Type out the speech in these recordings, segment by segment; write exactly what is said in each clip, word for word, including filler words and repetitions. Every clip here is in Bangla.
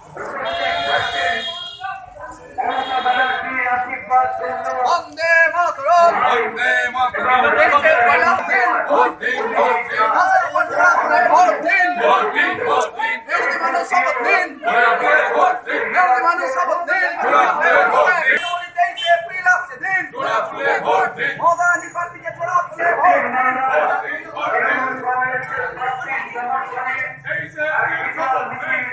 বন্দে মাতরম, বন্দে মাতরম, দেশের পয়লা দিন, ভোট দিন, ভোট দিন, ভোট দিন, ভোট দিন, ভোট দিন, মেয়র মানুষ শপথ দিন, ভোট দিন, মেয়র মানুষ শপথ দিন, ভোট দিন, তেইশে এপ্রিল আসছে দিন, ভোট দিন, মহারানী পার্টিকে জোড়া ফুলে ভোট দিন, ভোট দিন, তেইশে এপ্রিল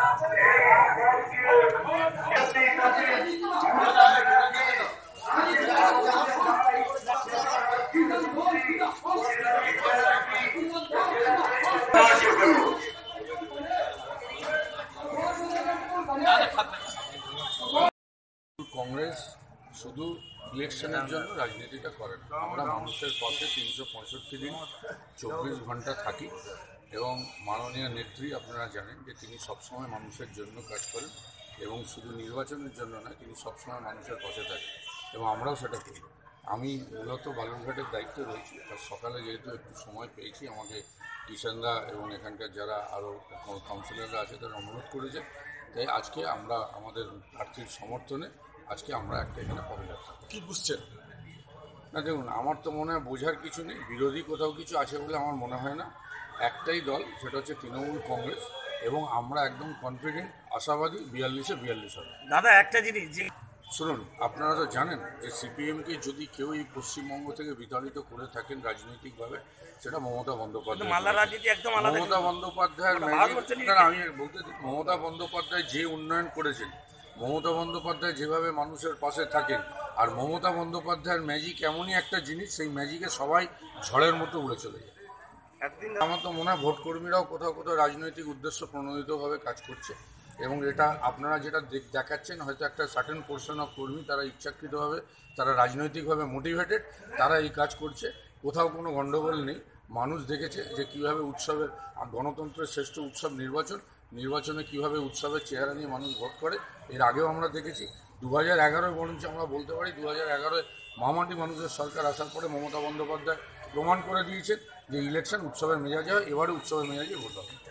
কংগ্রেস শুধু ইলেকশনের জন্য রাজনীতিটা করে না। আমরা মানুষের পথে তিনশো পঁয়ষট্টি দিন চব্বিশ ঘন্টা থাকি এবং মাননীয় নেত্রী আপনারা জানেন যে তিনি সবসময় মানুষের জন্য কাজ করেন এবং শুধু নির্বাচনের জন্য নয়, তিনি সবসময় মানুষের পাশে থাকেন এবং আমরাও সেটা করি। আমি মূলত বালুরঘাটের দায়িত্বে রয়েছি, আর সকালে যেহেতু একটু সময় পেয়েছি আমাকে কিষানদা এবং এখানকার যারা আরও কাউন্সিলররা আছে তারা অনুরোধ করেছে, তাই আজকে আমরা আমাদের প্রার্থীর সমর্থনে আজকে আমরা একটা এখানে পদযাত্রা কী বুঝছেন না। দেখুন, আমার তো মনে হয় বোঝার কিছু নেই, বিরোধী কোথাও কিছু আছে বলে আমার মনে হয় না। একটাই দল, সেটা হচ্ছে তৃণমূল কংগ্রেস, এবং আমরা একদম কনফিডেন্ট আশাবাদী বিয়াল্লিশে বিয়াল্লিশ হবে। দাদা একটা জিনিস যে শুনুন, আপনারা তো জানেন যে সিপিএমকে যদি কেউ এই পশ্চিমবঙ্গ থেকে বিতাড়িত করে থাকেন রাজনৈতিকভাবে, সেটা মমতা বন্দ্যোপাধ্যায়। মাল্লা রাজনীতি একদম আলাদা। মমতা বন্দ্যোপাধ্যায়ের আমি বলতে মমতা বন্দ্যোপাধ্যায় যে উন্নয়ন করেছেন, মমতা বন্দ্যোপাধ্যায় যেভাবে মানুষের পাশে থাকেন, আর মমতা বন্দ্যোপাধ্যায়ের ম্যাজিক এমনই একটা জিনিস, সেই ম্যাজিকে সবাই ঝড়ের মতো উড়ে চলে যায়। আমার তো মনে হয় ভোটকর্মীরাও কোথাও কোথাও রাজনৈতিক উদ্দেশ্য প্রণোদিতভাবে কাজ করছে এবং এটা আপনারা যেটা দেখাচ্ছেন, হয়তো একটা সার্টেন পোর্শন অফ কর্মী তারা ইচ্ছাকৃতভাবে, তারা রাজনৈতিকভাবে মোটিভেটেড, তারা এই কাজ করছে। কোথাও কোনো গণ্ডগোল নেই। মানুষ দেখেছে যে কীভাবে উৎসবের, গণতন্ত্রের শ্রেষ্ঠ উৎসব নির্বাচন, নির্বাচনে কীভাবে উৎসবের চেহারা নিয়ে মানুষ ভোট করে। এর আগেও আমরা দেখেছি দু হাজার এগারোয় বরঞ্চ আমরা বলতে পারি দু হাজার এগারোয় মামাটি মানুষের সরকার আসার পরে মমতা বন্দ্যোপাধ্যায় প্রমাণ করে দিয়েছেন যে ইলেকশন উৎসবের মেজাজে হয়, এবারে উৎসবের মেজাজে ভোট হবে।